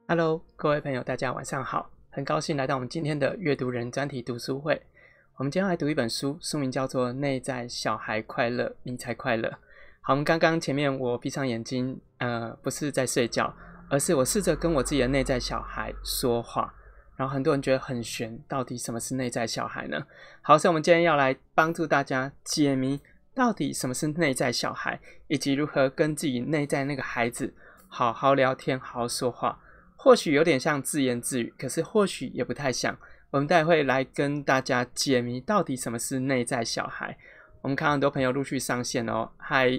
Hello，各位朋友，大家晚上好，很高兴来到我们今天的阅读人专题读书会。我们今天来读一本书，书名叫做《内在小孩快乐，你才快乐》。好，我们刚刚前面我闭上眼睛，不是在睡觉，而是我试着跟我自己的内在小孩说话。然后很多人觉得很玄，到底什么是内在小孩呢？好，所以我们今天要来帮助大家解谜，到底什么是内在小孩，以及如何跟自己内在那个孩子好好聊天，好好说话。或许有点像自言自语，可是或许也不太像。我们待会来跟大家解谜，到底什么是内在小孩。我们看到很多朋友陆续上线哦，嗨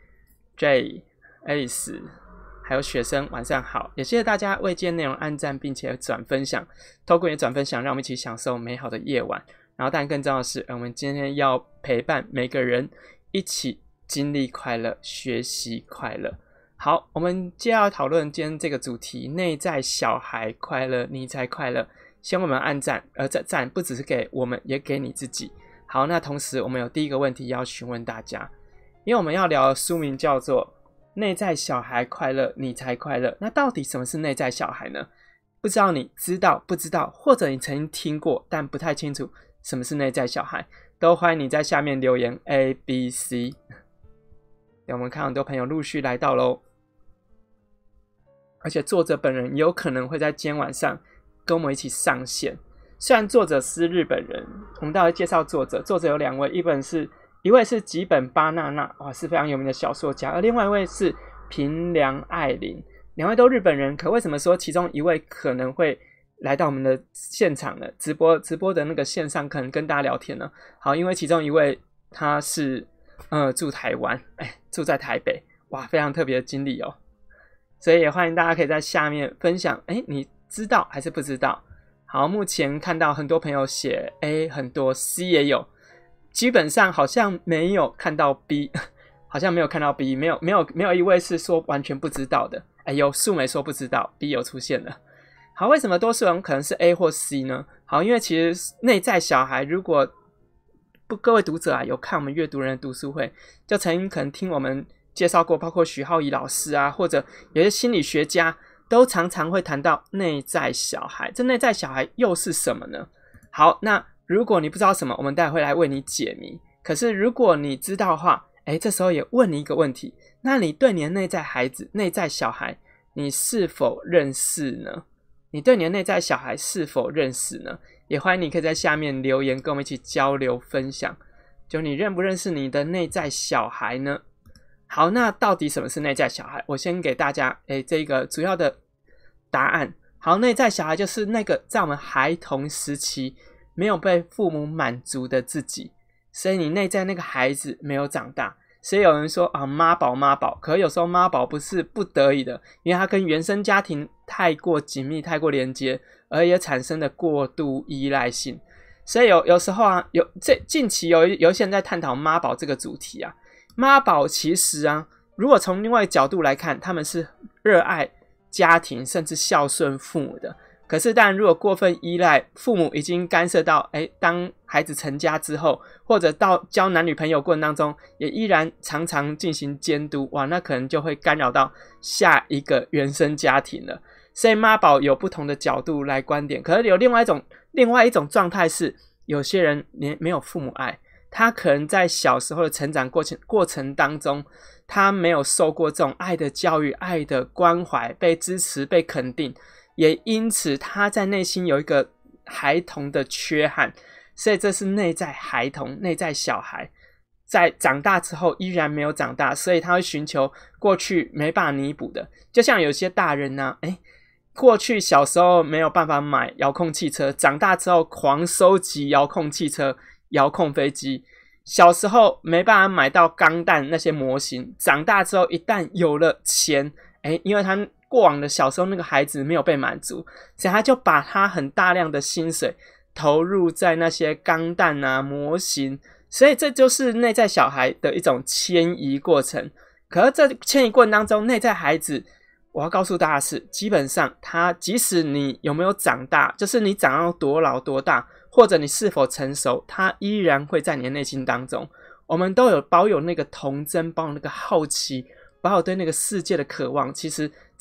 J、Alice， 还有学生，晚上好！也谢谢大家为今天内容按赞，并且转分享。透过你的转分享，让我们一起享受美好的夜晚。然后，但更重要的是，我们今天要陪伴每个人一起经历快乐，学习快乐。好，我们接下来讨论今天这个主题：内在小孩快乐，你才快乐。希望我们按赞，这赞不只是给我们，也给你自己。好，那同时我们有第一个问题要询问大家，因为我们要聊的书名叫做《内在小孩快乐，你才快乐》。那到底什么是内在小孩呢？不知道你知道不知道，或者你曾经听过，但不太清楚什么是内在小孩，都欢迎你在下面留言 A、B、C。我们看很多朋友陆续来到咯。而且作者本人有可能会在今天晚上跟我们一起上线。虽然作者是日本人，我们待会介绍作者。作者有两位，一位是吉本巴娜娜，哇，是非常有名的小说家，而另外一位是平良爱玲，两位都日本人。可为什么说其中一位可能会来到我们的现场呢？直播的那个线上可能跟大家聊天呢？好，因为其中一位他是住台湾，住在台北，哇，非常特别的经历哦。所以也欢迎大家可以在下面分享，你知道还是不知道？好，目前看到很多朋友写 A， 很多 C 也有，基本上好像没有看到 B， 好像没有看到 B， 没有一位是说完全不知道的。有素梅说不知道 ，B 有出现了。好，为什么多数人可能是 A 或 C 呢？好，因为其实内在小孩，如果各位读者有看我们阅读人的读书会，就曾经可能听我们介绍过，包括许浩仪老师啊，或者有些心理学家都常常会谈到内在小孩。这内在小孩又是什么呢？好，那如果你不知道什么，我们待会来为你解谜。可是如果你知道的话，这时候也问你一个问题，那你对你的内在孩子、内在小孩，你是否认识呢？你对你的内在小孩是否认识呢？也欢迎你可以在下面留言，跟我们一起交流分享。就你认不认识你的内在小孩呢？好，那到底什么是内在小孩？我先给大家这个主要的答案。好，内在小孩就是那个在我们孩童时期没有被父母满足的自己，所以你内在那个孩子没有长大。所以有人说啊，妈宝，可有时候妈宝不是不得已的，因为他跟原生家庭太过紧密、太过连接，而也产生了过度依赖性。所以有时候啊，近期有一些人在探讨妈宝这个主题啊。妈宝其实啊，如果从另外一个角度来看，他们是热爱家庭甚至孝顺父母的。可是当然如果过分依赖，父母已经干涉到当孩子成家之后，或者到交男女朋友过程当中，也依然常常进行监督，哇，那可能就会干扰到下一个原生家庭了。所以妈宝有不同的角度来观点，可是有另外一种状态是，有些人没有父母爱，他可能在小时候的成长过程当中，他没有受过这种爱的教育、爱的关怀、被支持、被肯定，也因此他在内心有一个孩童的缺憾，所以这是内在孩童、内在小孩在长大之后依然没有长大，所以他会寻求过去没办法弥补的。就像有些大人啊，过去小时候没有办法买遥控汽车，长大之后狂收集遥控汽车、遥控飞机。小时候没办法买到钢弹那些模型，长大之后一旦有了钱，因为他过往的小时候那个孩子没有被满足，所以他就把他很大量的薪水投入在那些钢弹啊模型，所以这就是内在小孩的一种迁移过程。可是这迁移过程当中，内在孩子，我要告诉大家是，基本上他即使你有没有长大，就是你长到多老多大，或者你是否成熟，他依然会在你的内心当中。我们都有保有那个童真，保有那个好奇，保有对那个世界的渴望。其实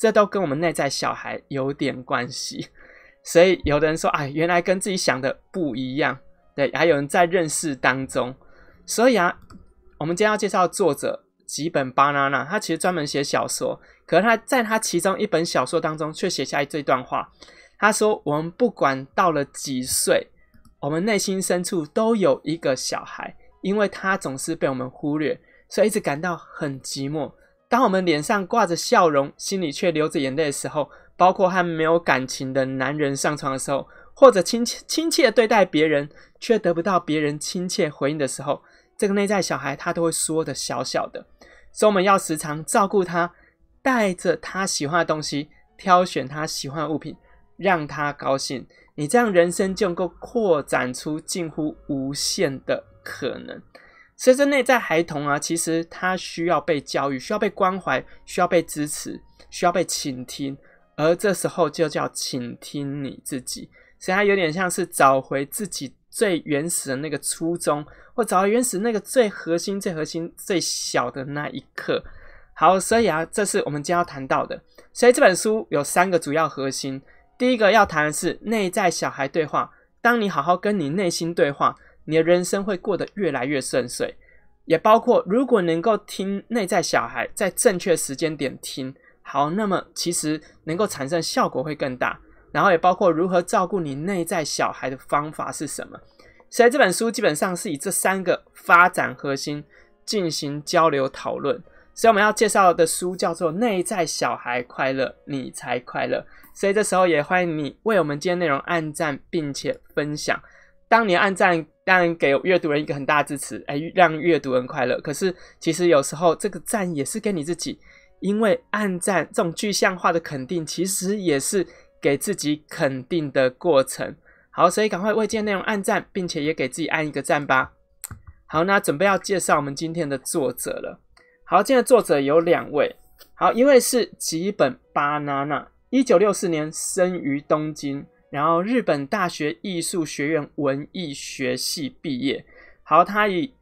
这都跟我们内在小孩有点关系。所以有的人说，哎，原来跟自己想的不一样，对，还有人在认识当中。所以啊，我们今天要介绍的作者吉本巴娜娜，他其实专门写小说，可是他在他其中一本小说当中却写下这段话，他说，我们不管到了几岁，我们内心深处都有一个小孩，因为他总是被我们忽略，所以一直感到很寂寞。当我们脸上挂着笑容，心里却流着眼泪的时候，包括和没有感情的男人上床的时候，或者亲切对待别人，却得不到别人亲切回应的时候，这个内在小孩他都会缩得小小的。所以我们要时常照顾他，带着他喜欢的东西，挑选他喜欢的物品，让他高兴。你这样人生就能够扩展出近乎无限的可能。所以这内在孩童啊，其实他需要被教育，需要被关怀，需要被支持，需要被倾听，而这时候就叫倾听你自己。所以它有点像是找回自己最原始的那个初衷，或找回原始那个最核心、最小的那一刻。好，所以啊，这是我们今天要谈到的。所以这本书有3个主要核心。第一个要谈的是内在小孩对话。当你好好跟你内心对话，你的人生会过得越来越顺遂。也包括如果能够听内在小孩，在正确时间点听，好，那么其实能够产生效果会更大。然后也包括如何照顾你内在小孩的方法是什么。所以这本书基本上是以这3个发展核心进行交流讨论。所以我们要介绍的书叫做《内在小孩快乐，你才快乐》。所以这时候也欢迎你为我们今天内容按赞并且分享。当你按赞当然给阅读人一个很大的支持，让阅读人快乐。可是其实有时候这个赞也是给你自己，因为按赞这种具象化的肯定其实也是给自己肯定的过程。好，所以赶快为今天内容按赞，并且也给自己按一个赞吧。好，那准备要介绍我们今天的作者了。好，今天的作者有2位。好，一位是吉本巴娜娜，1964年生于东京，然后日本大学艺术学院文艺学系毕业。好，他以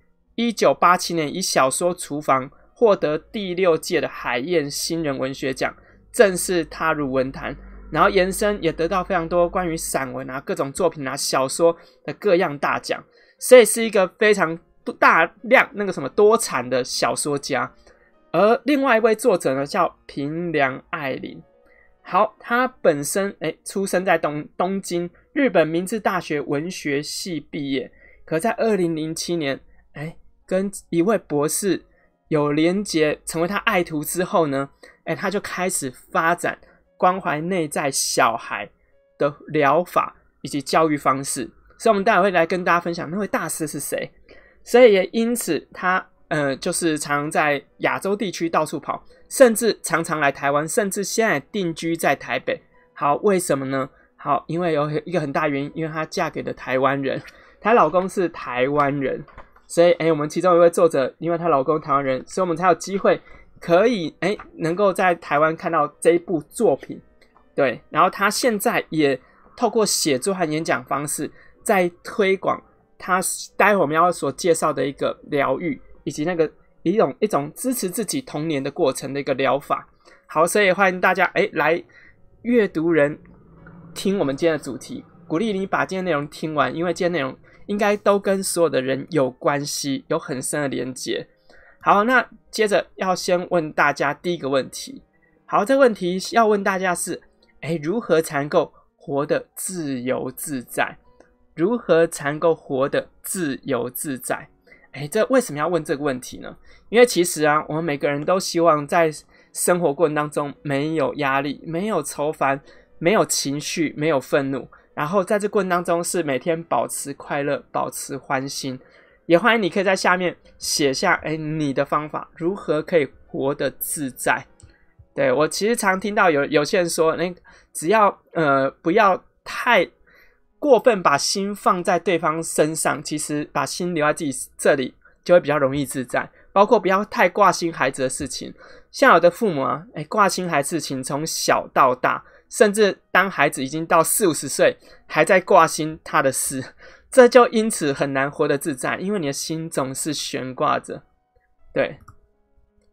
1987年以小说《厨房》获得第6届的海燕新人文学奖，正式踏入文坛。然后延伸也得到非常多关于散文啊、各种作品啊、小说的各样大奖，所以是一个非常大量多产的小说家。而另外一位作者呢，叫平良爱玲。好，他本身出生在东京日本明治大学文学系毕业，可在2007年跟一位博士有连结，成为他爱徒之后呢，他就开始发展关怀内在小孩的疗法以及教育方式。所以我们待会会来跟大家分享那位大师是谁。所以也因此他就是常在亚洲地区到处跑，甚至常常来台湾，甚至现在定居在台北。好，为什么呢？好，因为有一个很大原因，因为她嫁给了台湾人，她老公是台湾人。所以我们其中一位作者因为她老公台湾人，所以我们才有机会可以能够在台湾看到这一部作品。对，然后她现在也透过写作和演讲方式在推广她待会我们要所介绍的一个疗愈，以及一种支持自己童年的过程的一个疗法。好，所以欢迎大家来阅读人听我们今天的主题，鼓励你把今天内容听完，因为今天内容应该都跟所有的人有关系，有很深的连结。好，那接着要先问大家第一个问题。好，这个问题要问大家是如何才能够活得自由自在？如何才能够活得自由自在？这为什么要问这个问题呢？因为其实啊，我们每个人都希望在生活过程当中没有压力，没有愁烦，没有情绪，没有愤怒，然后在这过程当中是每天保持快乐，保持欢心。也欢迎你可以在下面写下你的方法，如何可以活得自在。对，我其实常听到有些人说只要不要太过分把心放在对方身上，其实把心留在自己这里就会比较容易自在。包括不要太挂心孩子的事情，像有的父母啊挂心孩子事情从小到大，甚至当孩子已经到40-50岁还在挂心他的事，这就因此很难活得自在，因为你的心总是悬挂着。对，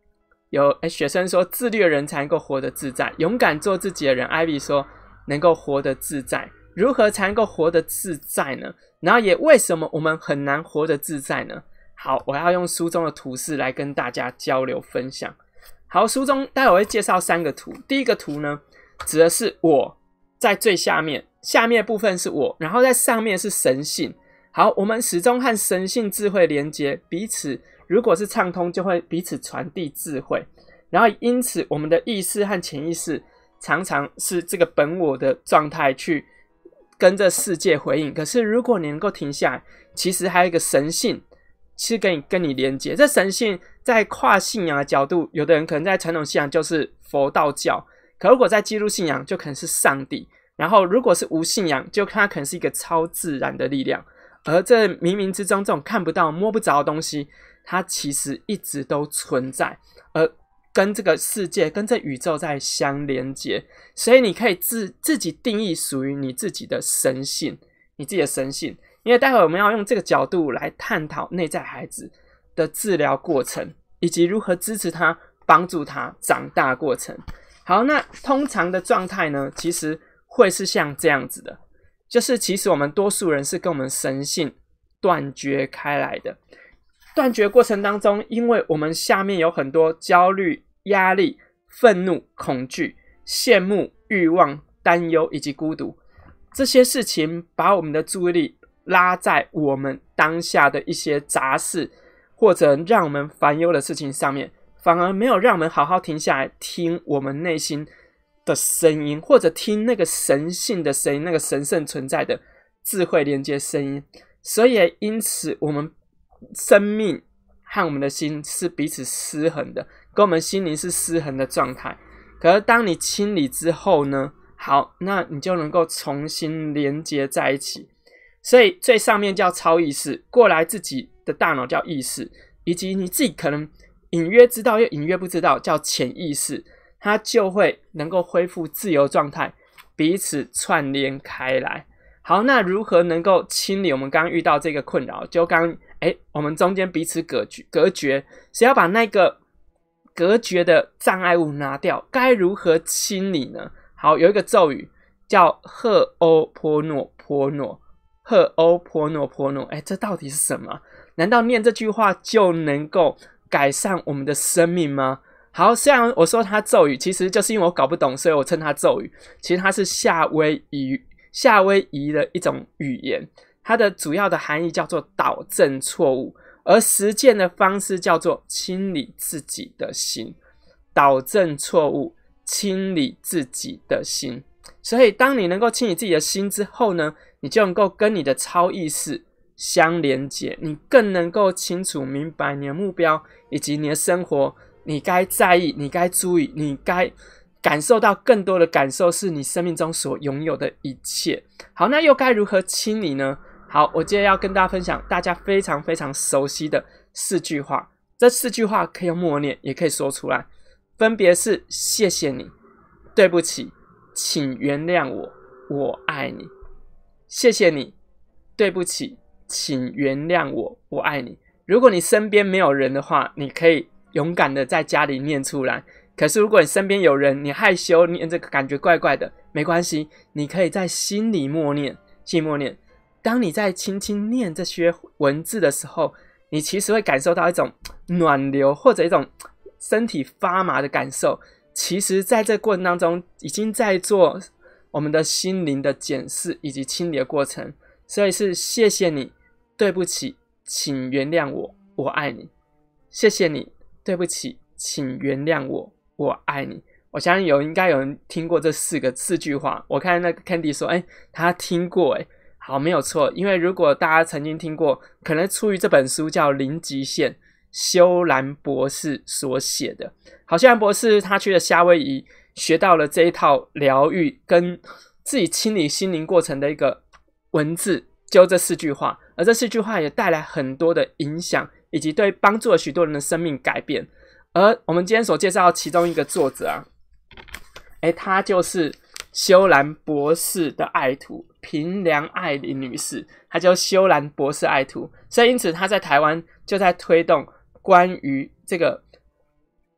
有学生说自律的人才能够活得自在，勇敢做自己的人 Ivy 说能够活得自在。如何才能够活得自在呢？然后也为什么我们很难活得自在呢？好，我要用书中的图示来跟大家交流分享。好，书中待会会介绍3个图。第一个图呢，指的是我在最下面，下面的部分是我，然后在上面是神性。好，我们始终和神性智慧连接，彼此如果是畅通，就会彼此传递智慧。然后因此我们的意识和潜意识常常是这个本我的状态去跟着世界回应，可是如果你能够停下来，其实还有一个神性是跟你连接。这神性在跨信仰的角度，有的人可能在传统信仰就是佛道教，可如果在基督信仰就可能是上帝，然后如果是无信仰，就它可能是一个超自然的力量。而这冥冥之中这种看不到摸不着的东西，它其实一直都存在，而跟这个世界跟这宇宙在相连接。所以你可以自己定义属于你自己的神性，你自己的神性。因为待会我们要用这个角度来探讨内在孩子的治疗过程，以及如何支持他帮助他长大过程。好，那通常的状态呢，其实会是像这样子的，就是其实我们多数人是跟我们神性断绝开来的。断绝过程当中，因为我们下面有很多焦虑、压力、愤怒、恐惧、羡慕、欲望、担忧以及孤独，这些事情把我们的注意力拉在我们当下的一些杂事或者让我们烦忧的事情上面，反而没有让我们好好停下来听我们内心的声音，或者听那个神性的声音，那个神圣存在的智慧连接声音。所以因此我们生命和我们的心是彼此失衡的，跟我们心灵是失衡的状态。可是当你清理之后呢，好，那你就能够重新连接在一起。所以最上面叫超意识，过来自己的大脑叫意识，以及你自己可能隐约知道又隐约不知道叫潜意识，它就会能够恢复自由状态，彼此串联开来。好，那如何能够清理我们刚刚遇到这个困扰？就刚我们中间彼此隔绝，是要把那个隔绝的障碍物拿掉，该如何清理呢？好，有一个咒语叫赫欧波诺波诺，赫欧波诺波诺，这到底是什么？难道念这句话就能够改善我们的生命吗？好，虽然我说它咒语，其实就是因为我搞不懂，所以我称它咒语。其实它是夏威夷的一种语言，它的主要的含义叫做导正错误，而实践的方式叫做清理自己的心。导正错误，清理自己的心。所以当你能够清理自己的心之后呢，你就能够跟你的超意识相连接，你更能够清楚明白你的目标以及你的生活，你该在意，你该注意，你该感受到更多的感受，是你生命中所拥有的一切。好，那又该如何清理呢？好，我接着要跟大家分享大家非常非常熟悉的4句话。这4句话可以用默念，也可以说出来，分别是谢谢你，对不起，请原谅我，我爱你。谢谢你，对不起，请原谅我，我爱你。如果你身边没有人的话，你可以勇敢的在家里念出来。可是如果你身边有人，你害羞念这个感觉怪怪的，没关系，你可以在心里默念，心里默念。当你在轻轻念这些文字的时候，你其实会感受到一种暖流，或者一种身体发麻的感受。其实在这个过程当中已经在做我们的心灵的检视以及清理的过程。所以是谢谢你，对不起，请原谅我，我爱你。谢谢你，对不起，请原谅我，我爱你。我相信应该有人听过这4句话。我看那个 Candy 说他听过好，没有错。因为如果大家曾经听过，可能出于这本书叫《零极限》，修兰博士所写的。好，修兰博士他去了夏威夷，学到了这一套疗愈跟自己清理心灵过程的一个文字，就这4句话。而这4句话也带来很多的影响，以及对帮助了许多人的生命改变。而我们今天所介绍其中一个作者他就是修兰博士的爱徒平良爱玲女士，她叫修兰博士爱徒。所以因此她在台湾就在推动关于这个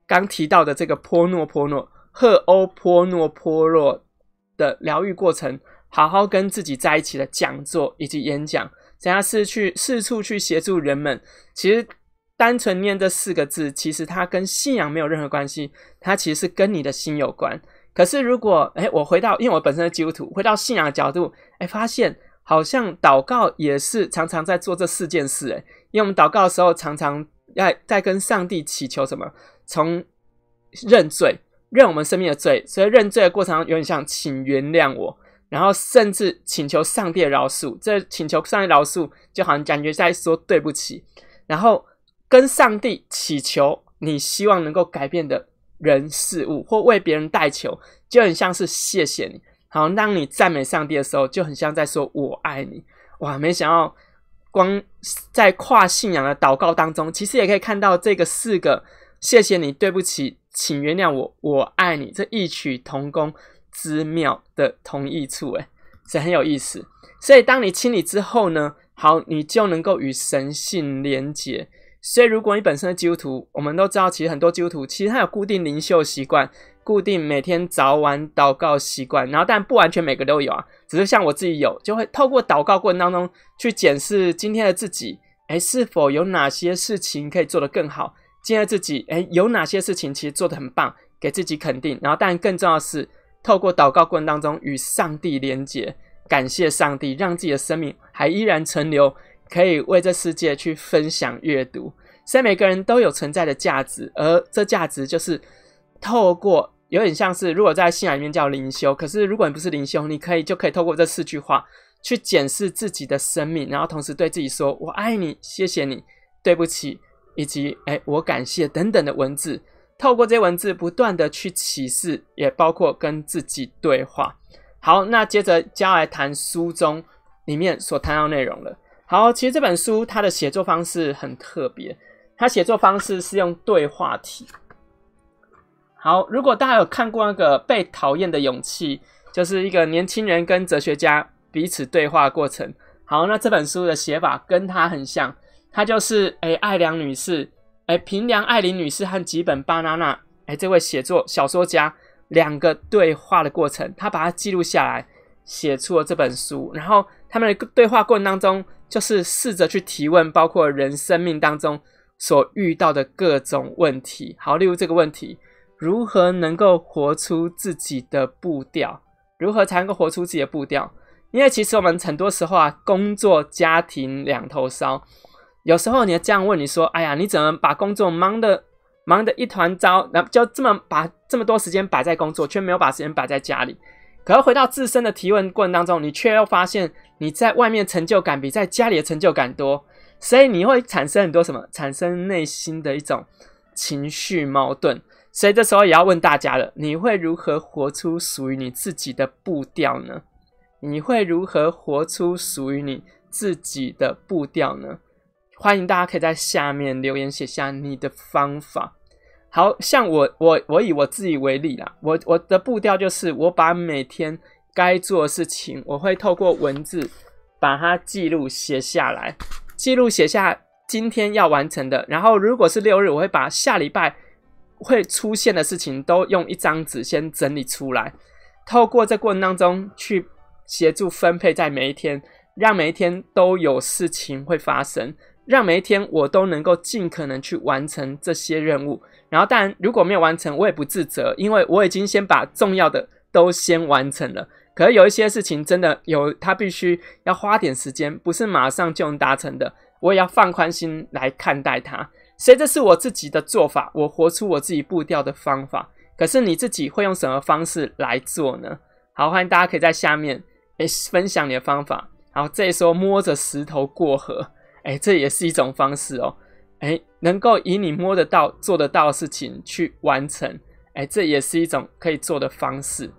刚提到的这个波诺赫欧波诺波诺的疗愈过程，好好跟自己在一起的讲座以及演讲，怎样四处去协助人们。其实单纯念这4个字，其实它跟信仰没有任何关系，它其实是跟你的心有关。可是如果我回到，因为我本身是基督徒，回到信仰的角度，发现好像祷告也是常常在做这4件事。因为我们祷告的时候常常在跟上帝祈求什么？从认罪，认我们生命的罪，所以认罪的过程有点像请原谅我，然后甚至请求上帝的饶恕。这请求上帝饶恕就好像感觉在说对不起，然后跟上帝祈求你希望能够改变的人事物，或为别人代求，就很像是谢谢你。好，当你赞美上帝的时候，就很像在说我爱你。哇，没想到光在跨信仰的祷告当中，其实也可以看到这个4个谢谢你，对不起，请原谅我，我爱你，这异曲同工之妙的同义处，是很有意思。所以当你清理之后呢，好，你就能够与神性连结。所以如果你本身是基督徒，我们都知道其实很多基督徒其实他有固定灵修习惯，固定每天早晚祷告习惯，然后但不完全每个都有啊，只是像我自己有，就会透过祷告过程当中去检视今天的自己，是否有哪些事情可以做得更好，今天的自己有哪些事情其实做得很棒，给自己肯定。然后但更重要的是透过祷告过程当中与上帝连结，感谢上帝让自己的生命还依然存留，可以为这世界去分享阅读。所以每个人都有存在的价值，而这价值就是透过有点像是如果在信仰里面叫灵修，可是如果你不是灵修，你就可以透过这4句话去检视自己的生命，然后同时对自己说我爱你，谢谢你，对不起，以及我感谢等等的文字。透过这些文字不断的去启示，也包括跟自己对话。好，那接着就要来谈书中里面所谈到的内容了。好，其实这本书它的写作方式很特别，它写作方式是用对话体。好，如果大家有看过那个《被讨厌的勇气》，就是一个年轻人跟哲学家彼此对话的过程。好，那这本书的写法跟它很像，它就是艾良女士，平良爱玲女士和吉本巴娜娜，这位小说家2个对话的过程，他把它记录下来，写出了这本书。然后他们的对话过程当中，就是试着去提问，包括人生命当中所遇到的各种问题。好，例如这个问题，如何能够活出自己的步调？如何才能够活出自己的步调？因为其实我们很多时候工作家庭两头烧，有时候你这样问你说，哎呀，你怎么把工作忙得一团糟，然后就把这么多时间摆在工作，却没有把时间摆在家里。可是回到自身的提问过程当中，你却又发现你在外面成就感比在家里的成就感多，所以你会产生很多产生内心的一种情绪矛盾。所以这时候也要问大家了，你会如何活出属于你自己的步调呢？你会如何活出属于你自己的步调呢？欢迎大家可以在下面留言写下你的方法。好，像我以我自己为例啦，我的步调就是我把每天该做的事情，我会透过文字把它记录写下来，写下今天要完成的，然后如果是6日，我会把下礼拜会出现的事情都用一张纸先整理出来，透过这过程当中去协助分配在每一天，让每一天都有事情会发生，让每一天我都能够尽可能去完成这些任务。然后当然如果没有完成我也不自责，因为我已经先把重要的都先完成了。可是有一些事情真的它必须要花点时间，不是马上就能达成的，我也要放宽心来看待它。所以这是我自己的做法，我活出我自己步调的方法。可是你自己会用什么方式来做呢？好，欢迎大家可以在下面分享你的方法。好，这里说摸着石头过河，这也是一种方式哦。能够以你摸得到做得到的事情去完成，这也是一种可以做的方式。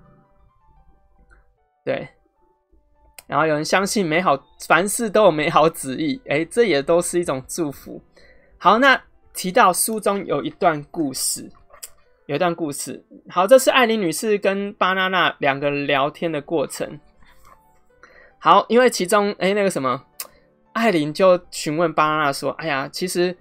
对，然后有人相信凡事都有美好旨意，这也都是一种祝福。好，那提到书中有一段故事，好，这是艾琳女士跟巴娜娜2个聊天的过程。好，因为其中那个什么，艾琳就询问巴娜娜说，哎呀，其实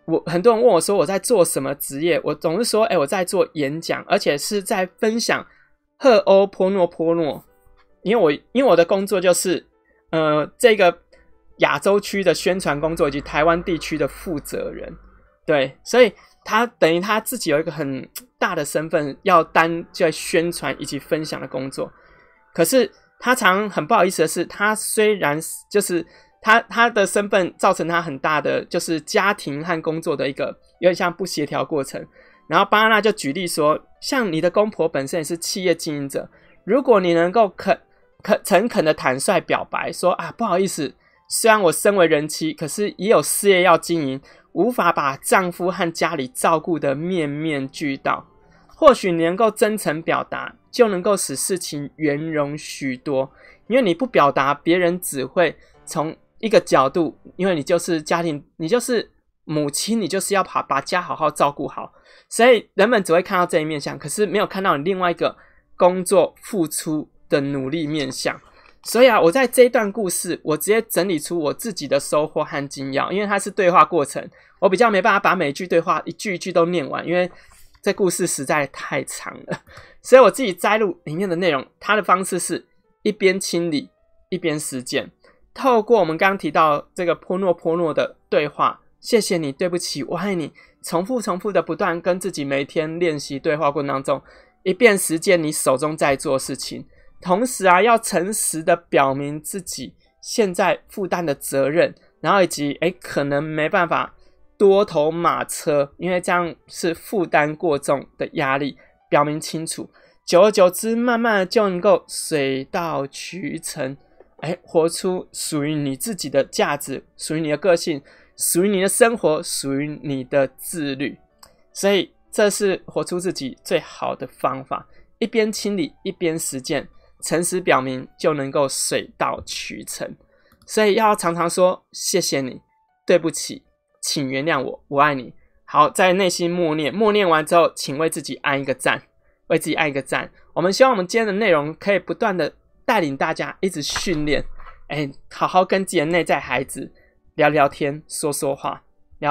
很多人问我说我在做什么职业，我总是说我在做演讲，而且是在分享赫欧波诺波诺，因为我的工作就是这个亚洲区的宣传工作以及台湾地区的负责人，对，所以他等于他自己有一个很大的身份要担在宣传以及分享的工作。可是他常很不好意思的是，他虽然就是他的身份造成他很大的就是家庭和工作的一个有点像不协调过程。然后巴娜就举例说，像你的公婆本身也是企业经营者，如果你能够诚恳的坦率表白说不好意思，虽然我身为人妻，可是也有事业要经营，无法把丈夫和家里照顾得面面俱到，或许你能够真诚表达，就能够使事情圆融许多。因为你不表达，别人只会从一个角度，因为你就是家庭，你就是母亲，你就是要把家好好照顾好，所以人们只会看到这一面向，可是没有看到你另外一个工作付出的努力面向。所以我在这一段故事，我直接整理出我自己的收获和精要，因为它是对话过程，我比较没办法把每一句对话一句一句都念完，因为这故事实在太长了，所以我自己摘录里面的内容。它的方式是一边清理一边实践，透过我们刚刚提到这个波诺的对话，谢谢你，对不起，我爱你，重复的不断跟自己每天练习对话过程当中，一边实践你手中在做事情，同时要诚实的表明自己现在负担的责任，然后以及可能没办法多头马车，因为这样是负担过重的压力，表明清楚，久而久之慢慢的就能够水到渠成，活出属于你自己的价值，属于你的个性，属于你的生活，属于你的自律。所以这是活出自己最好的方法，一边清理一边实践，诚实表明就能够水到渠成。所以要常常说谢谢你，对不起，请原谅我，我爱你。好，在内心默念完之后，请为自己按一个赞，为自己按一个赞。我们希望我们今天的内容可以不断的带领大家一直训练，好好跟自己的内在孩子聊聊天，说说话。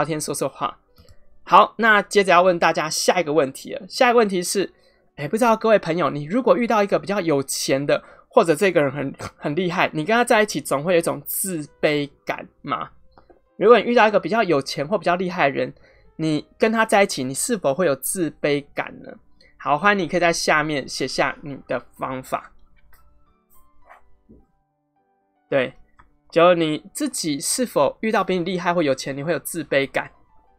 好，那接着要问大家下一个问题了。下一个问题是，不知道各位朋友，你如果遇到一个比较有钱的，或者这个人很厉害，你跟他在一起总会有一种自卑感吗？如果你遇到一个比较有钱或比较厉害的人，你跟他在一起，你是否会有自卑感呢？好，欢迎你可以在下面写下你的方法。对，就你自己是否遇到比你厉害或有钱，你会有自卑感？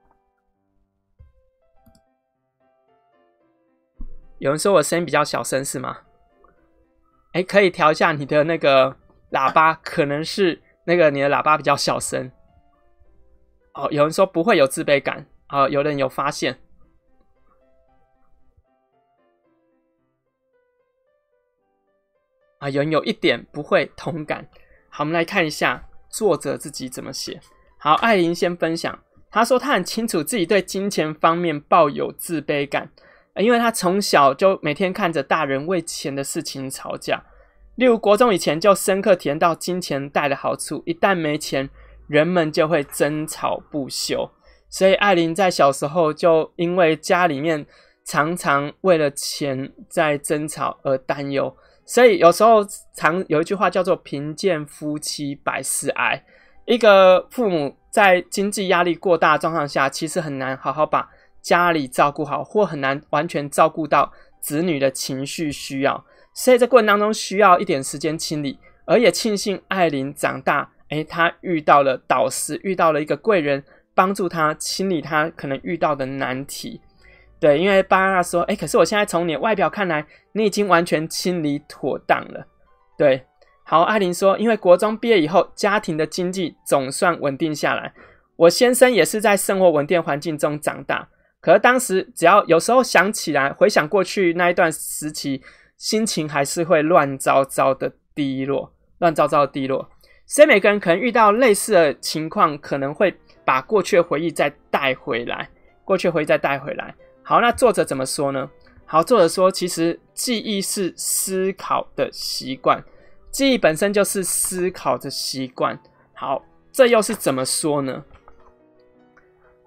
有人说我声音比较小声是吗？可以调一下你的那个喇叭，可能是那个你的喇叭比较小声。有人说不会有自卑感，有人有发现。有人有一点不会同感。好，我们来看一下作者自己怎么写。好，艾琳先分享，她说她很清楚自己对金钱方面抱有自卑感，因为她从小就每天看着大人为钱的事情吵架，例如国中以前就深刻体验到金钱带的好处，一旦没钱，人们就会争吵不休。所以艾琳在小时候就因为家里面常常为了钱在争吵而担忧，所以有时候常有一句话叫做贫贱夫妻百事哀。一个父母在经济压力过大的状况下，其实很难好好把家里照顾好，或很难完全照顾到子女的情绪需要，所以在过程当中需要一点时间清理。而也庆幸艾琳长大，她遇到了导师，遇到了一个贵人，帮助她清理她可能遇到的难题。对，因为巴娜娜说，可是我现在从你的外表看来，你已经完全清理妥当了。对，好，艾琳说，因为国中毕业以后，家庭的经济总算稳定下来，我先生也是在生活稳定环境中长大，可是当时只要有时候想起来，回想过去那一段时期，心情还是会乱糟糟的低落。所以每个人可能遇到类似的情况，可能会把过去的回忆再带回来。好，那作者怎么说呢？好，作者说，其实记忆是思考的习惯，记忆本身就是思考的习惯。好，这又是怎么说呢？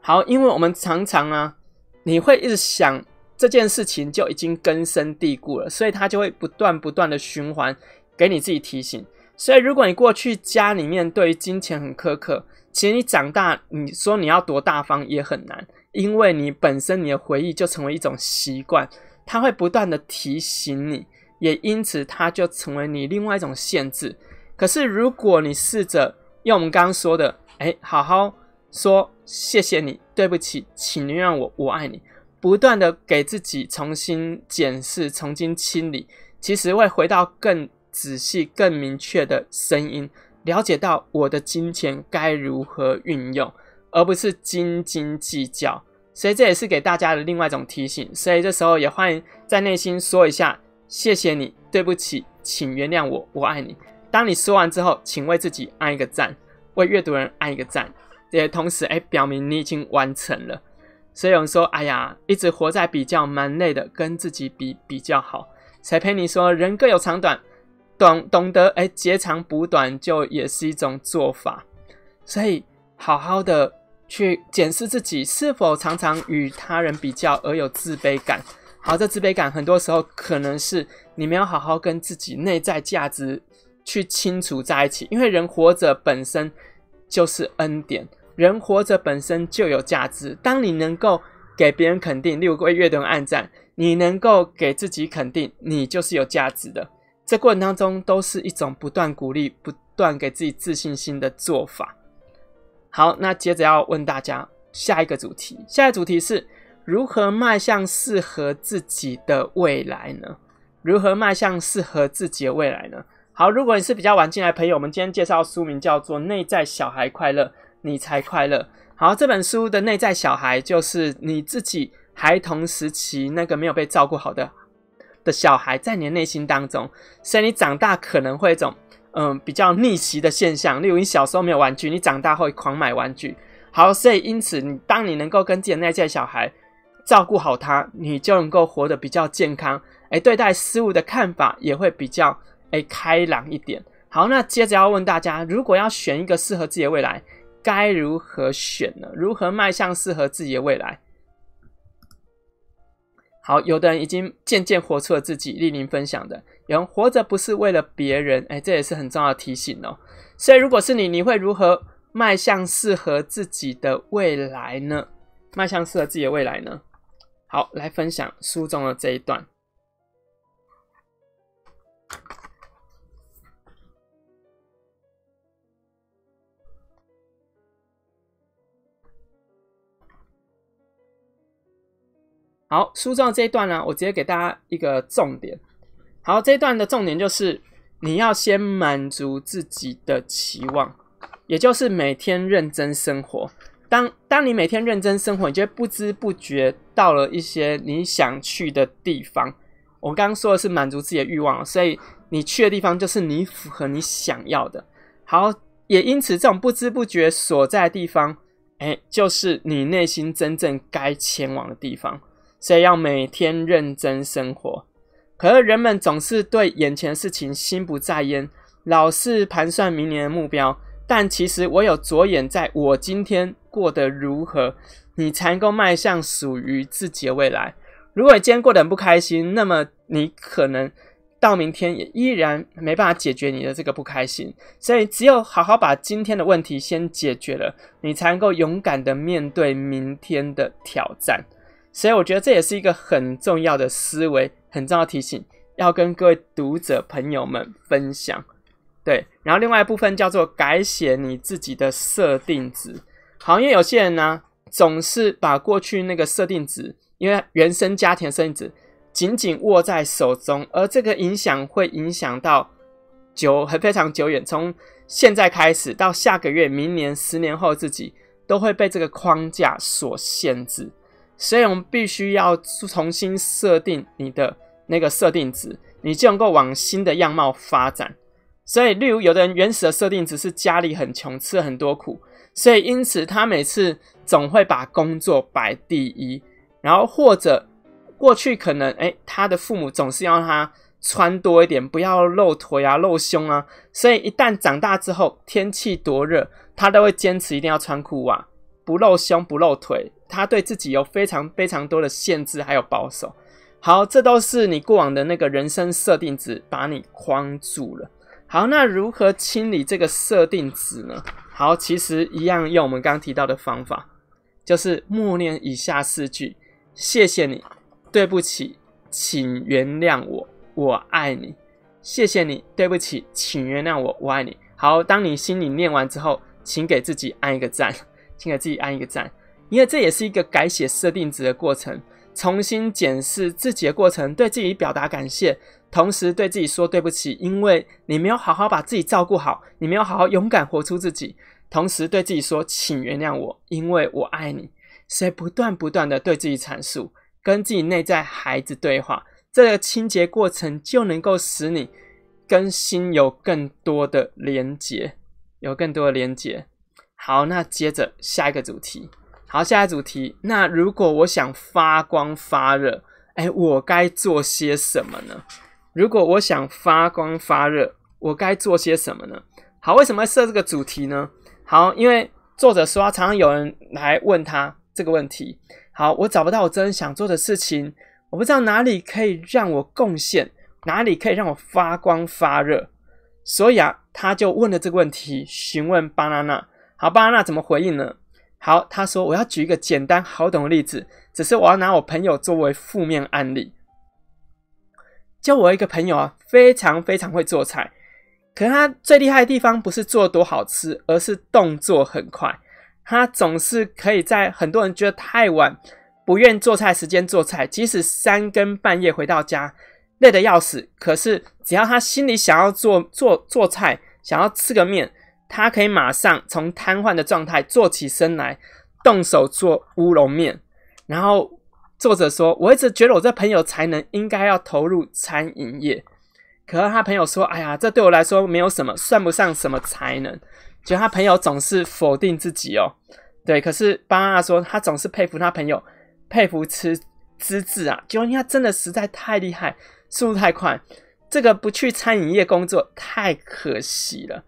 好，因为我们常常啊，你会一直想这件事情就已经根深蒂固了，所以它就会不断的循环，给你自己提醒。所以如果你过去家里面对于金钱很苛刻，其实你长大你说你要多大方也很难，因为你本身你的回忆就成为一种习惯，它会不断的提醒你，也因此它就成为你另外一种限制。可是如果你试着用我们刚刚说的好好说谢谢你，对不起，请原谅我，我爱你，不断的给自己重新检视，重新清理，其实会回到更仔细更明确的声音，了解到我的金钱该如何运用，而不是斤斤计较。所以这也是给大家的另外一种提醒，所以这时候也欢迎在内心说一下谢谢你，对不起，请原谅我，我爱你。当你说完之后，请为自己按一个赞，为阅读人按一个赞，也同时表明你已经完成了。所以有人说一直活在比较蛮累的，跟自己比较好。才陪你说人各有长短，懂得截长补短就也是一种做法。所以好好的去检视自己是否常常与他人比较而有自卑感。好，这自卑感很多时候可能是你没有好好跟自己内在价值去清楚在一起，因为人活着本身就是恩典，人活着本身就有价值。当你能够给别人肯定，例如为阅读人按赞，你能够给自己肯定，你就是有价值的。这过程当中都是一种不断鼓励，不断给自己自信心的做法。好，那接着要问大家下一个主题，下一个主题是如何迈向适合自己的未来呢？如何迈向适合自己的未来呢？好，如果你是比较晚进来的朋友，我们今天介绍的书名叫做《内在小孩快乐，你才快乐》。好，这本书的内在小孩就是你自己孩童时期那个没有被照顾好的小孩，在你的内心当中，所以你长大可能会有一种比较逆袭的现象，例如你小时候没有玩具，你长大会狂买玩具。好，所以因此当你能够跟自己的内在小孩照顾好他，你就能够活得比较健康，对待事物的看法也会比较开朗一点。好，那接着要问大家，如果要选一个适合自己的未来，该如何选呢？如何迈向适合自己的未来？好，有的人已经渐渐活出了自己，例您分享的，有人活着不是为了别人，这也是很重要的提醒哦。所以如果是你会如何迈向适合自己的未来呢？迈向适合自己的未来呢？好，来分享书中的这一段。好，书中的这一段呢，我直接给大家一个重点。好，这一段的重点就是你要先满足自己的期望，也就是每天认真生活。当你每天认真生活，你就会不知不觉到了一些你想去的地方。我刚刚说的是满足自己的欲望，所以你去的地方就是你符合你想要的。好，也因此这种不知不觉所在的地方，就是你内心真正该前往的地方。所以要每天认真生活。可是人们总是对眼前的事情心不在焉，老是盘算明年的目标，但其实唯有着眼在我今天过得如何，你才能够迈向属于自己的未来。如果你今天过得很不开心，那么你可能到明天也依然没办法解决你的这个不开心。所以只有好好把今天的问题先解决了，你才能够勇敢的面对明天的挑战。所以我觉得这也是一个很重要的思维，很重要的提醒，要跟各位读者朋友们分享。对，然后另外一部分叫做改写你自己的设定值。好，因为有些人呢，总是把过去那个设定值，因为原生家庭的设定值紧紧握在手中，而这个影响会影响到非常久远，从现在开始到下个月、明年、10年后自己都会被这个框架所限制。所以我们必须要重新设定你的那个设定值，你就能够往新的样貌发展。所以例如有的人原始的设定值是家里很穷，吃了很多苦，所以因此他每次总会把工作摆第一，然后或者过去可能他的父母总是要他穿多一点，不要露腿啊露胸啊，所以一旦长大之后天气多热，他都会坚持一定要穿裤袜。 不露胸不露腿，他对自己有非常非常多的限制还有保守。好，这都是你过往的那个人生设定值把你框住了。好，那如何清理这个设定值呢？好，其实一样用我们刚刚提到的方法，就是默念以下4句：谢谢你，对不起，请原谅我，我爱你。谢谢你，对不起，请原谅我，我爱你。好，当你心里念完之后，请给自己按一个赞，请给自己按一个赞，因为这也是一个改写设定值的过程，重新检视自己的过程，对自己表达感谢，同时对自己说对不起，因为你没有好好把自己照顾好，你没有好好勇敢活出自己，同时对自己说请原谅我，因为我爱你。所以不断的对自己阐述，跟自己内在孩子对话，这个清洁过程就能够使你跟心有更多的连结，好，那接着下一个主题。好，下一个主题，那如果我想发光发热，我该做些什么呢？如果我想发光发热，我该做些什么呢？好，为什么要设这个主题呢？好，因为作者说常常有人来问他这个问题。好，我找不到我真正想做的事情，我不知道哪里可以让我贡献，哪里可以让我发光发热，所以他就问了这个问题，询问巴娜娜。好，巴娜娜怎么回应呢？好，他说我要举一个简单好懂的例子，只是我要拿我朋友作为负面案例。就我一个朋友非常非常会做菜，可是他最厉害的地方不是做多好吃，而是动作很快。他总是可以在很多人觉得太晚不愿做菜时间做菜，即使3更半夜回到家累得要死，可是只要他心里想要做菜，想要吃个面，他可以马上从瘫痪的状态坐起身来，动手做乌龙面。然后作者说，我一直觉得我这朋友才能应该要投入餐饮业，可是他朋友说，哎呀，这对我来说没有什么，算不上什么才能。觉得他朋友总是否定自己对，可是巴娜娜说他总是佩服他朋友，佩服资质就因为他真的实在太厉害，速度太快，这个不去餐饮业工作太可惜了。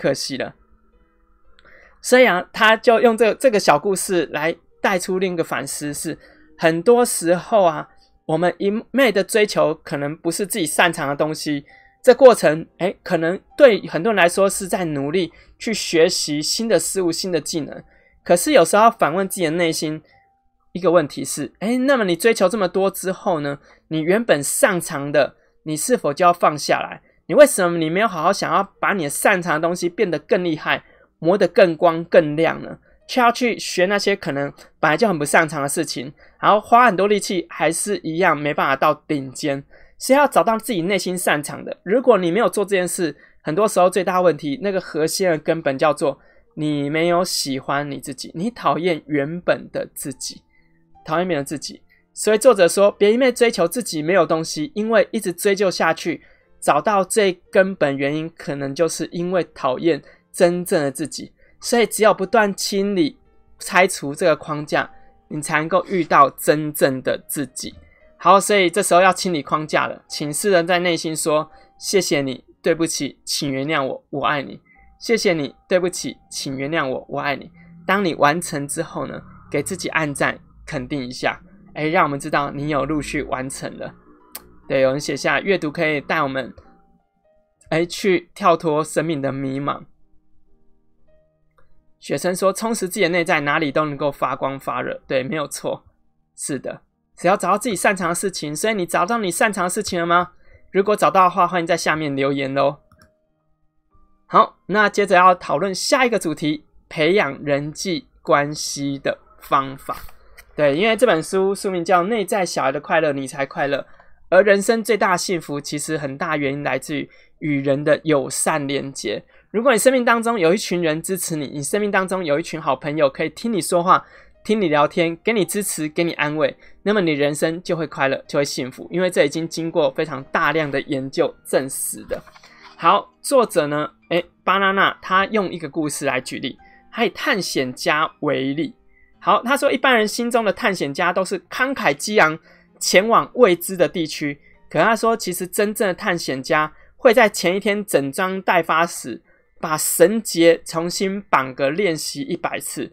所以他就用这个小故事来带出另一个反思，是很多时候我们一昧的追求可能不是自己擅长的东西，这过程可能对很多人来说是在努力去学习新的事物、新的技能，可是有时候要反问自己的内心一个问题是，那么你追求这么多之后呢，你原本擅长的你是否就要放下来？你为什么你没有好好想要把你的擅长的东西变得更厉害，磨得更光更亮呢？却要去学那些可能本来就很不擅长的事情，然后花很多力气还是一样没办法到顶尖。是要找到自己内心擅长的。如果你没有做这件事，很多时候最大问题那个核心的根本叫做你没有喜欢你自己，你讨厌原本的自己，所以作者说，别一昧追求自己没有东西，因为一直追究下去，找到最根本原因，可能就是因为讨厌真正的自己。所以只有不断清理拆除这个框架，你才能够遇到真正的自己。好，所以这时候要清理框架了，请试着在内心说，谢谢你，对不起，请原谅我，我爱你。谢谢你，对不起，请原谅我，我爱你。当你完成之后呢，给自己按赞肯定一下，让我们知道你有陆续完成了。对，有人写下阅读可以带我们去跳脱生命的迷茫。学生说，充实自己的内在，哪里都能够发光发热。对，没有错，是的，只要找到自己擅长的事情。所以你找到你擅长的事情了吗？如果找到的话，欢迎在下面留言咯。好，那接着要讨论下一个主题，培养人际关系的方法。对，因为这本书书名叫《内在小孩的快乐，你才快乐》，而人生最大的幸福其实很大原因来自于与人的友善连结。如果你生命当中有一群人支持你，你生命当中有一群好朋友可以听你说话，听你聊天，给你支持，给你安慰，那么你人生就会快乐，就会幸福，因为这已经经过非常大量的研究证实的。好，作者呢巴娜娜他用一个故事来举例，他以探险家为例。好，他说一般人心中的探险家都是慷慨激昂前往未知的地区，可他说其实真正的探险家会在前一天整装待发时把绳结重新绑个练习100次，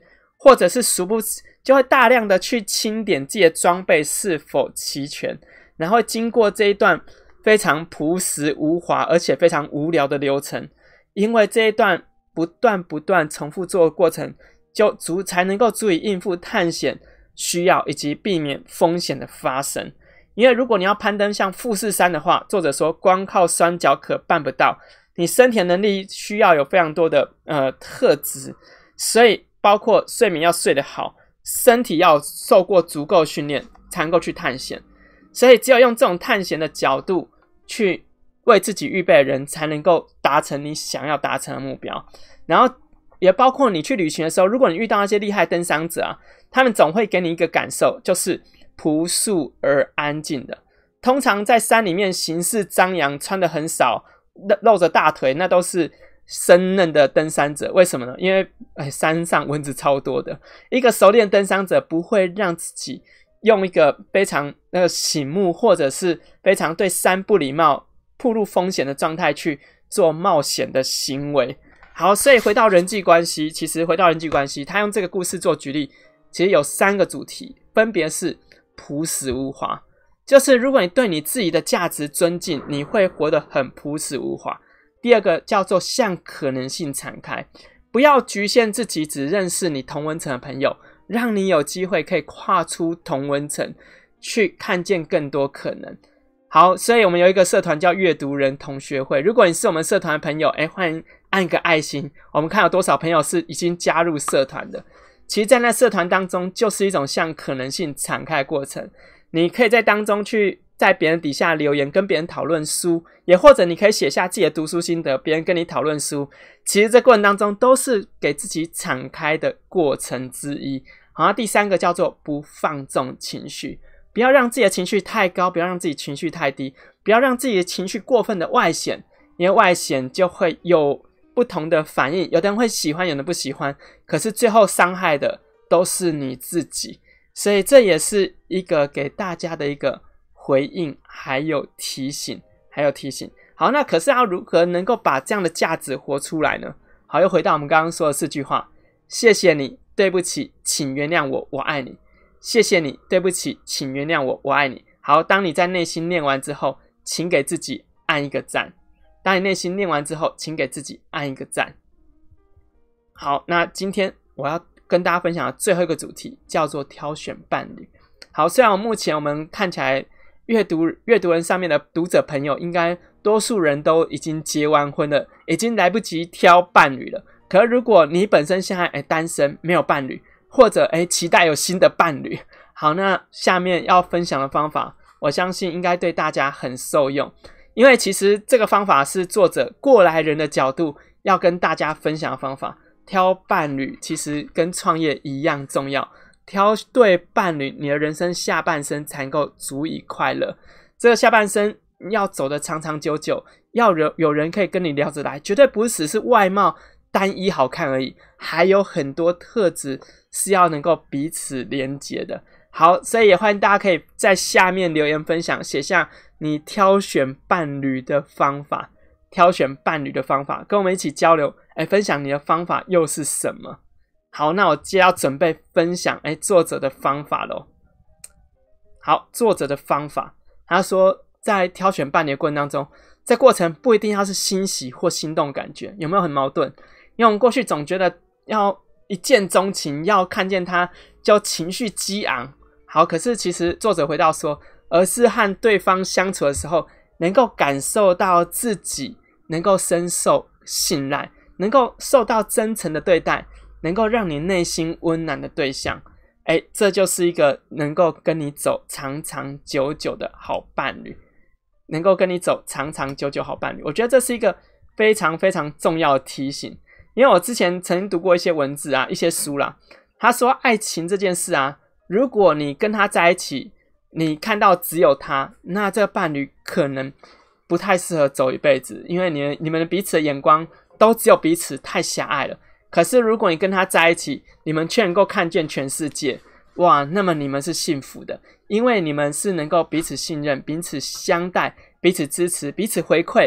或者是殊不知就会大量的去清点自己的装备是否齐全，然后经过这一段非常朴实无华而且非常无聊的流程，因为这一段不断重复做的过程，才能够足以应付探险需要以及避免风险的发生。因为如果你要攀登像富士山的话，作者说光靠双脚可办不到，你身体的能力需要有非常多的特质，所以包括睡眠要睡得好，身体要受过足够训练才能够去探险。所以只有用这种探险的角度去为自己预备的人，才能够达成你想要达成的目标。然后也包括你去旅行的时候，如果你遇到那些厉害登山者啊，他们总会给你一个感受，就是朴素而安静的。通常在山里面行事张扬，穿得很少，露着大腿，那都是生嫩的登山者。为什么呢？因为山上蚊子超多的，一个熟练登山者不会让自己用一个非常醒目或者是非常对山不礼貌、暴露风险的状态去做冒险的行为。好，所以回到人际关系，他用这个故事做举例，其实有3个主题，分别是朴实无华，就是如果你对你自己的价值尊敬，你会活得很朴实无华。第二个叫做向可能性敞开，不要局限自己只认识你同温层的朋友，让你有机会可以跨出同温层，去看见更多可能。好，所以我们有一个社团叫阅读人同学会，如果你是我们社团的朋友，欢迎按个爱心，我们看有多少朋友是已经加入社团的。其实在那社团当中，就是一种向可能性敞开的过程。你可以在当中去在别人底下留言，跟别人讨论书，也或者你可以写下自己的读书心得，别人跟你讨论书，其实这过程当中都是给自己敞开的过程之一。好，第3个叫做不放纵情绪，不要让自己的情绪太高，不要让自己情绪太低，不要让自己的情绪过分的外显，因为外显就会有不同的反应，有的人会喜欢，有的人不喜欢，可是最后伤害的都是你自己。所以这也是一个给大家的一个回应，还有提醒。好，那可是要如何能够把这样的价值活出来呢？好，又回到我们刚刚说的4句话：谢谢你，对不起，请原谅我，我爱你。谢谢你，对不起，请原谅我，我爱你。好，当你在内心念完之后，请给自己按一个赞。当你内心念完之后，请给自己按一个赞。好，那今天我要跟大家分享的最后一个主题叫做挑选伴侣。好，虽然目前我们看起来阅读人上面的读者朋友，应该多数人都已经结完婚了，已经来不及挑伴侣了。可是如果你本身现在单身，没有伴侣，或者期待有新的伴侣，好，那下面要分享的方法，我相信应该对大家很受用。因为其实这个方法是作者过来人的角度要跟大家分享的方法。挑伴侣其实跟创业一样重要，挑对伴侣，你的人生下半生才能够足以快乐。这个下半生要走得长长久久，要有人可以跟你聊得来，绝对不是只是外貌单一好看而已，还有很多特质是要能够彼此连结的。好，所以也欢迎大家可以在下面留言分享，写下你挑选伴侣的方法，跟我们一起交流，分享你的方法又是什么？好，那我接着要准备分享作者的方法咯。好，作者的方法，他说在挑选伴侣的过程当中，这过程不一定要是欣喜或心动感觉，有没有很矛盾？因为我们过去总觉得要一见钟情，要看见他就情绪激昂。好，可是其实作者回到说，而是和对方相处的时候，能够感受到自己能够深受信赖，能够受到真诚的对待，能够让你内心温暖的对象，这就是一个能够跟你走长长久久的好伴侣。我觉得这是一个非常非常重要的提醒。因为我之前曾经读过一些文字啊，一些书啦，他说爱情这件事啊，如果你跟他在一起，你看到只有他，那这个伴侣可能不太适合走一辈子，因为你们彼此的眼光都只有彼此，太狭隘了。可是如果你跟他在一起，你们却能够看见全世界，哇，那么你们是幸福的，因为你们是能够彼此信任，彼此相待，彼此支持，彼此回馈，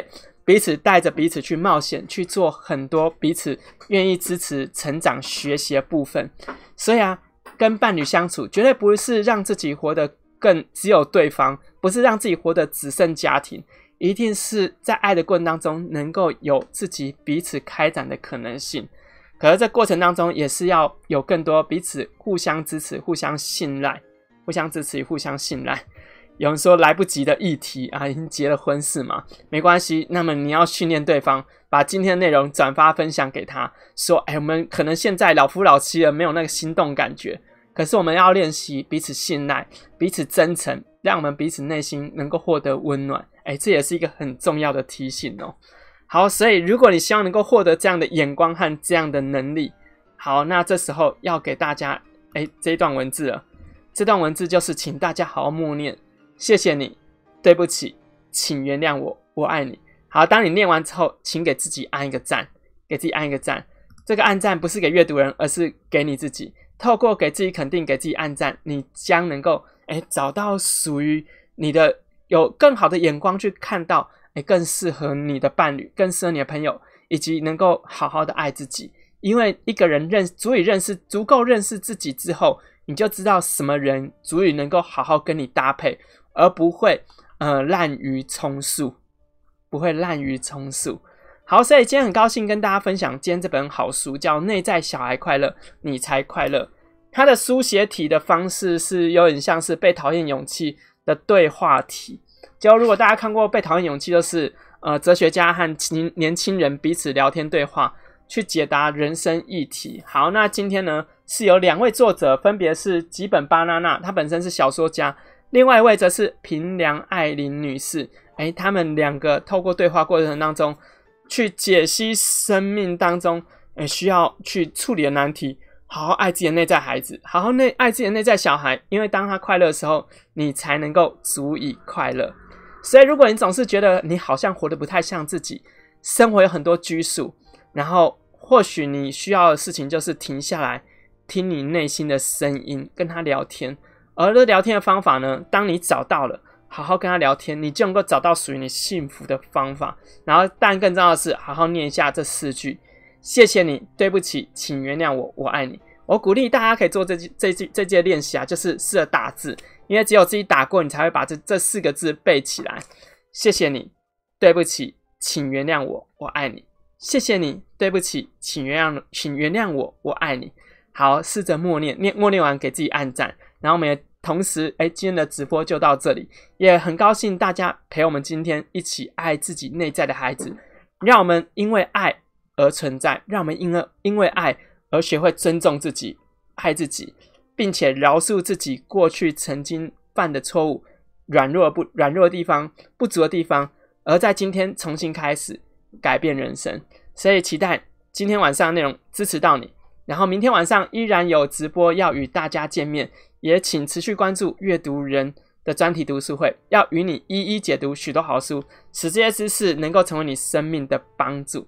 彼此带着彼此去冒险，去做很多彼此愿意支持成长学习的部分。所以啊，跟伴侣相处绝对不是让自己活得更只有对方，不是让自己活得只剩家庭，一定是在爱的过程当中能够有自己彼此开展的可能性。可是这过程当中也是要有更多彼此互相支持、互相信赖、互相支持与互相信赖。有人说来不及的议题啊，已经结了婚是吗？没关系，那么你要训练对方，把今天的内容转发分享给他，说我们可能现在老夫老妻了，没有那个心动感觉，可是我们要练习彼此信赖、彼此真诚，让我们彼此内心能够获得温暖。这也是一个很重要的提醒哦。好，所以如果你希望能够获得这样的眼光和这样的能力，好，那这时候要给大家这一段文字了。这段文字就是请大家好好默念。谢谢你，对不起，请原谅我，我爱你。好，当你念完之后，请给自己按一个赞，给自己按一个赞。这个按赞不是给阅读人，而是给你自己。透过给自己肯定，给自己按赞，你将能够找到属于你的，有更好的眼光去看到更适合你的伴侣，更适合你的朋友，以及能够好好的爱自己。因为一个人足够认识自己之后，你就知道什么人足以能够好好跟你搭配，而不会滥竽充数，不会滥竽充数。好，所以今天很高兴跟大家分享今天这本好书，叫《内在小孩快乐，你才快乐》。它的书写体的方式是有点像是《被讨厌勇气》的对话体。就如果大家看过《被讨厌勇气》，就是哲学家和年轻人彼此聊天对话，去解答人生议题。好，那今天呢是有2位作者，分别是吉本巴娜娜，她本身是小说家，另外一位则是平良爱玲女士。他们2个透过对话过程当中，去解析生命当中需要去处理的难题，好好爱自己的内在孩子，好好爱自己的内在小孩，因为当他快乐的时候，你才能够足以快乐。所以如果你总是觉得你好像活得不太像自己，生活有很多拘束，然后或许你需要的事情就是停下来，听你内心的声音，跟他聊天。而这聊天的方法呢，当你找到了，好好跟他聊天，你就能够找到属于你幸福的方法。然后当然更重要的是，好好念一下这4句：谢谢你，对不起，请原谅我，我爱你。我鼓励大家可以做这届练习啊，就是试着打字，因为只有自己打过，你才会把这4个字背起来。谢谢你，对不起，请原谅我，我爱你。谢谢你，对不起，请原谅我，我爱你。好，试着默念完给自己按赞，然后我们也同时今天的直播就到这里，也很高兴大家陪我们今天一起爱自己内在的孩子，让我们因为爱而存在，让我们因为爱而学会尊重自己，爱自己，并且饶恕自己过去曾经犯的错误、软弱的地方、不足的地方，而在今天重新开始改变人生。所以期待今天晚上的内容支持到你，然后明天晚上依然有直播要与大家见面，也请持续关注阅读人的专题读书会，要与你一一解读许多好书，使这些知识能够成为你生命的帮助。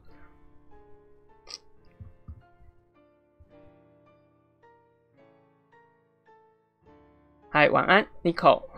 嗨，晚安 Nico。